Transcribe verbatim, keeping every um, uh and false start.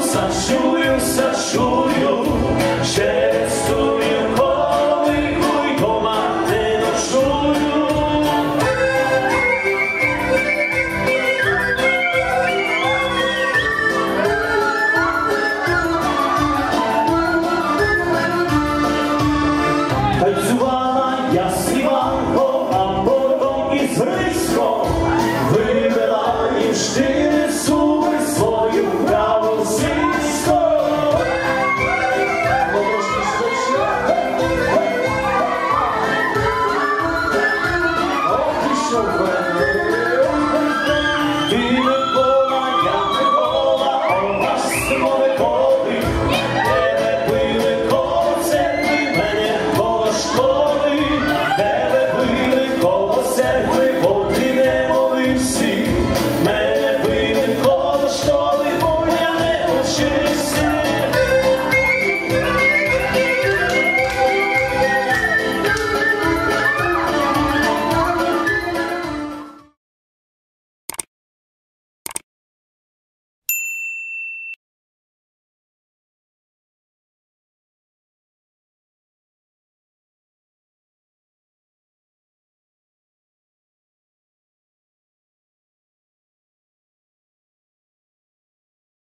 Сашую, сашую, через тую колику й дома не ночую. Танцювала я співанко, а потім із Грицьком вивела і штини суби свою праву сільську. Ох, і що